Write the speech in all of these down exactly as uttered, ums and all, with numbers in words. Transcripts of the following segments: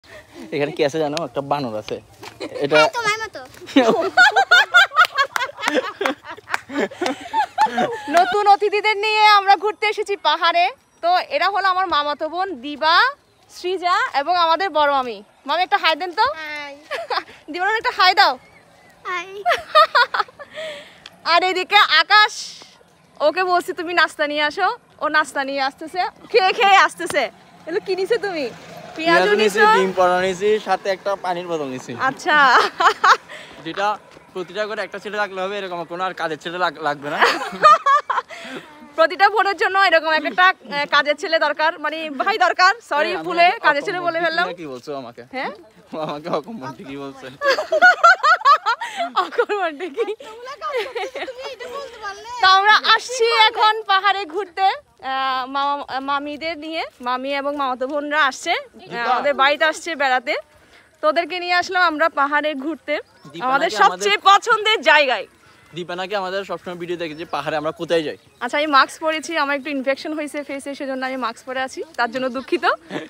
এখানে কি আছে জানো? একটা বানর আছে। এটা তোমার মতো। নতুন অতিথিদের নিয়ে আমরা ঘুরতে এসেছি পাহাড়ে। তো এরা হলো আমার মামাতো বোন দিবা, সৃজা এবং আমাদের বড় মামি। মামি একটা হাই দেন তো। দিবা একটা হাই দাও। আর এদিকে আকাশ, ওকে বলছি তুমি নাস্তা নিয়ে আসো, ও নাস্তা নিয়ে আসতেছে, খেয়ে খেয়ে আসতেছে। এগুলো কি নিছো তুমি? পেঁয়াজ নিছো, ডিম পড়া নিছি, সাথে একটা পানির বোতল নিছি। আচ্ছা। যেটা প্রতিটা করে একটা ছেলে রাখলে হবে, এরকম কোনো আর কাজের ছেলে লাগবে না। প্রতিটা বোনের জন্য এরকম একটা কাজের ছেলে দরকার, মানে ভাই দরকার। সরি ভুলে কাজের ছেলে বলে ফেললাম। কি বলছো আমাকে? হ্যাঁ আমাকে অকম্মন্টি কি বলছে? অকম্মন্টি কি? তো আমরা আসছি এখন পাহাড়ে ঘুরতে মামিদের নিয়ে। মামি এবং মামাতো বোনরা আসছে আমাদের বাড়িতে, আসছে বেড়াতে। তোদেরকে নিয়ে আসলাম আমরা পাহাড়ে ঘুরতে আমাদের সবচেয়ে পছন্দের জায়গায়। দীপা নাকি আমাদের সবসময় ভিডিও দেখে যে পাহাড়ে আমরা কোথায় যাই। আচ্ছা, আমি মাস্ক পরেছি, আমার একটু ইনফেকশন হয়েছে ফেসে, সেজন্য আমি মাস্ক পরে আছি, তার জন্য দুঃখিত।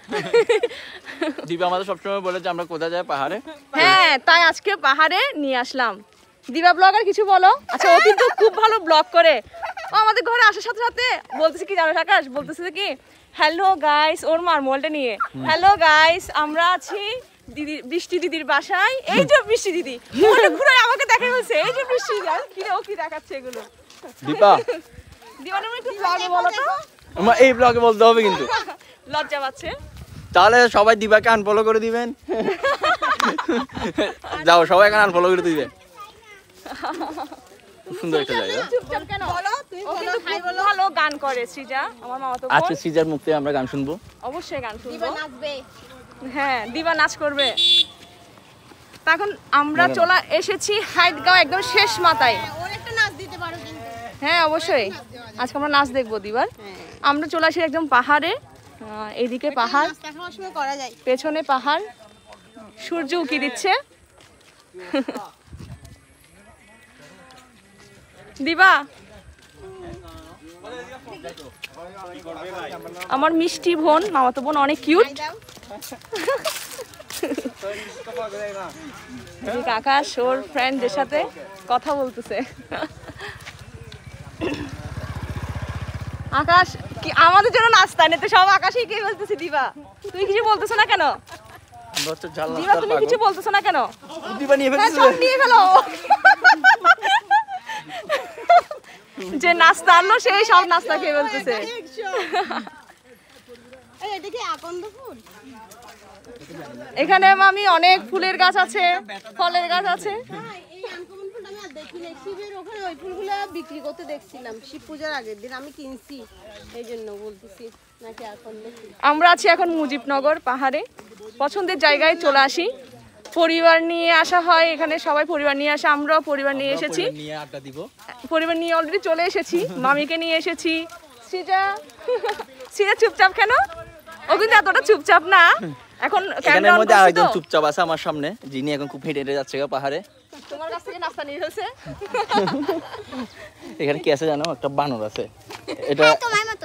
দীপা আমাদের সবসময় বলে যে আমরা কোথায় যাই পাহাড়ে। হ্যাঁ, তাই আজকে পাহাড়ে নিয়ে আসলাম। দিবা ব্লগার কিছু বলো। আচ্ছা, ও কিন্তু খুব ভালো ব্লগ করে। ও আমাদের ঘরে আসার সাথে সাথে বলতেছে কি জানো আকাশ, বলতেছে কি হ্যালো গাইস, ওর মার মোবাইলটা নিয়ে, হ্যালো গাইস আমরা আছি দিদি বৃষ্টি দিদির বাসায়। এই যে বৃষ্টি দিদি মোবাইলটা ঘুরে আমাকে দেখে বলছে এই যে বৃষ্টি দিদি। আর কি রে, ও কি দেখাচ্ছে এগুলো? দীপা দিবা তুমি একটু ব্লগে বলো তো। আমার এই ব্লগে বলতে হবে কিন্তু। লজ্জা পাচ্ছে। তাহলে সবাই দিবাকে আনফলো করে দিবেন। যাও সবাই এখানে আনফলো করে দিবেন। সুন্দর একটা জায়গা। চুপচাপ কেন? বলো তুমি, বলো হাই বলো। ভালো গান করে সৃজা, আমার মামাতো বোন। আজকে সৃজার মুখ থেকে আমরা গান শুনবো। অবশ্যই গান শুনবো। দিবা নাচবে। হ্যাঁ, দিবা নাচ করবে। তখন আমরা চলে এসেছি হাইটগাঁও একদম শেষ মাথায়। ওর একটা নাচ দিতে পারো কিন্তু। হ্যাঁ অবশ্যই, আজকে আমরা নাচ দেখবো দিবার। আমরা চলে আসি একদম পাহাড়ে। এইদিকে পাহাড়, দেখানোর সময় করা যায়। পেছনে পাহাড়, সূর্য উকি দিচ্ছে। দিবা আমার মিষ্টি বোন, মামাতো বোন অনেক কিউট। আকাশ ওর ফ্রেন্ডদের সাথে কথা বলতেছে। আকাশ কি আমাদের জন্য নাস্তা নিতে সব আকাশই কে বলতেছি। দিবা তুমি কিছু বলতেছো না কেন? দিবা তুমি কিছু বলতেছো না কেন? দিবা নিয়ে ফেলছে, সব নিয়ে ফেলো। যে নাস্তা আনলো সেই সব নাস্তা খেয়ে বলতেছে। এখানে মামি অনেক ফুলের গাছ আছে, ফলের গাছ আছে। বিক্রি করতে দেখছিলাম শিব পূজার আগের দিন, আমি কিনছি, এই জন্য বলতেছি নাকি এখন দেখি। আমরা আছি এখন মুজিবনগর পাহাড়ে, পছন্দের জায়গায় চলে আসি। পরিবার নিয়ে আসা হয় এখানে, সবাই পরিবার নিয়ে আসে, আমরাও পরিবার নিয়ে এসেছি। পরিবার নিয়ে অলরেডি চলে এসেছি, মামিকে নিয়ে এসেছি। সৃজা সৃজা চুপচাপ কেন? ও কিন্তু এতটা চুপচাপ না। এখন ক্যামেরার মধ্যে আরেকজন চুপচাপ আছে আমার সামনে, যিনি এখন খুব হেঁটে হেঁটে যাচ্ছে পাহাড়ে। তোমার কাছ থেকে নাস্তা নিয়ে এসেছে। এখানে কি আছে জানো? একটা বানর আছে। এটা তোমার মতো।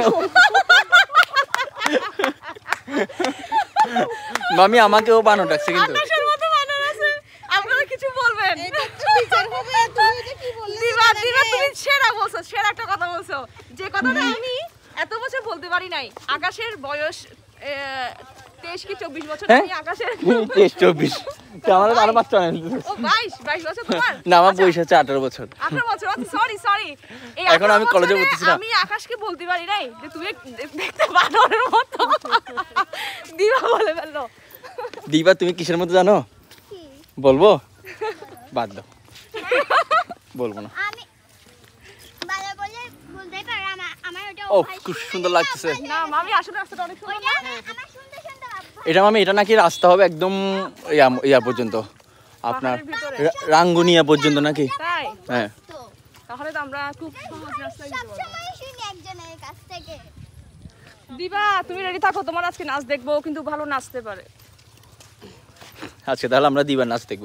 মামি আমাকেও বানর ডাকছে কিন্তু। আকাশের মতো বানর আছে। আপনারা কিছু বলবেন? এটা তো বিচার হবে। তুমি এটা কি বললে? দিবা দিবা তুমি সেরা বলছো, সেরা একটা কথা বলছো, যে কথাটা আমি এত বছর বলতে পারি নাই। আকাশের বয়স তেইশ কি চব্বিশ বছর। আমি আকাশের তেইশ চব্বিশ, আমাদের আরো বাচ্চা নেই। ও বাইশ বাইশ বছর তোমার? না, আমার বয়স হচ্ছে আঠারো বছর। আঠারো বছর, সরি সরি। এখন আমি কলেজে পড়তেছি না। আমি আকাশকে বলতে পারি নাই যে তুমি দেখতে বানরের মতো। দিবা বলে ফেললো। দিবা তুমি কিসের মতো জানো? বলবো? বাদ দাও, বলবো না। আমি বালা বলে বলতে পারি, আমার আমার ওটা ও খুব সুন্দর লাগতেছে। না মামি আসলে রাস্তাটা অনেক সুন্দর না? আমার সুন্দর সুন্দর আব্বা। এটা মামি, এটা নাকি রাস্তা হবে একদম ইয়া ইয়া পর্যন্ত, আপনার রাঙ্গুনিয়া পর্যন্ত নাকি? তাই? হ্যাঁ। তাহলে তো আমরা খুব সহজ রাস্তায় যেতে পারবো। সবসময় শুনি একজনের কাছ থেকে। দিবা তুমি রেডি থাকো, তোমার আজকে নাচ দেখবো, কিন্তু ভালো নাচতে পারে। আচ্ছা তাহলে আমরা দিবার নাচ দেখবো।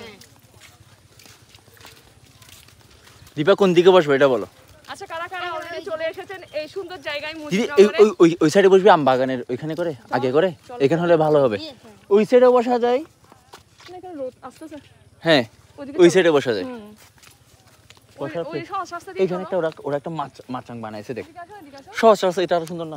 দিবা কোন দিকে বসবো এটা বলো। আচ্ছা কারা কারা আজকে চলে এসেছেন এই সুন্দর জায়গায় দিদি এই- মুজিবনগরে। ওই ওই ওই সাইডে বসবি আম বাগানের ওইখানে করে আগে করে এখানে হলে ভালো হবে ওই সাইডে বসা যায় না, এখানে রোদ আসতেছে। হ্যাঁ ওইদিকে ওই চলো। সাইডে বসা যায় হুম। বসার ওই- ওই পরে- সহজ রাস্তা দিয়ে এইখানে চলো। একটা ওরা ওরা একটা মাছ মাচাং বানাইছে দেখ এদিকে আসো, এদিকে আসো। সহজ রাস্তা এটা আরো সুন্দর না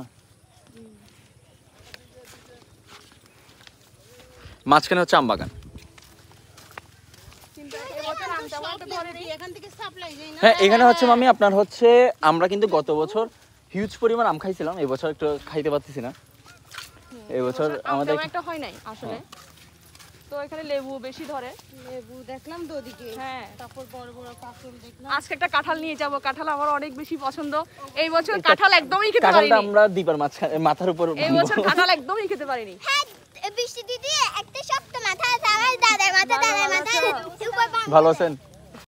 মাঝখানে হচ্ছে আম বাগান কিন্তু এবছর আম তেমন একটা ধরেনি। এখান থেকে সাপ্লাই যায় না হ্যাঁ এখানে হচ্ছে মামি আপনার হচ্ছে আমরা কিন্তু গত বছর হিউজ পরিমাণ আম খাইছিলাম এই বছর একটু খাইতে পারতেছি না এই বছর আম আমাদের তেমন একটা হয় নাই আসলে। তো এখানে লেবু বেশি ধরে। লেবু দেখলাম তো ওদিকে হ্যাঁ। তারপর বড় বড় কাঁকড় দেখলাম আজকে একটা কাঁঠাল নিয়ে যাব, কাঁঠাল আমার অনেক বেশি পছন্দ। এই বছর কাঁঠাল একদমই খেতে কাঁঠালটা পারিনি। আমরা দিবার মাঝখানে মাথার উপর এই বছর কাঁঠাল একদমই খেতে পারিনি। হ্যাঁ, বৃষ্টি দিদি একটা শক্ত মাথা আছে আমার দাদার মাথা দাদার মাথা উপর ভালো আছেন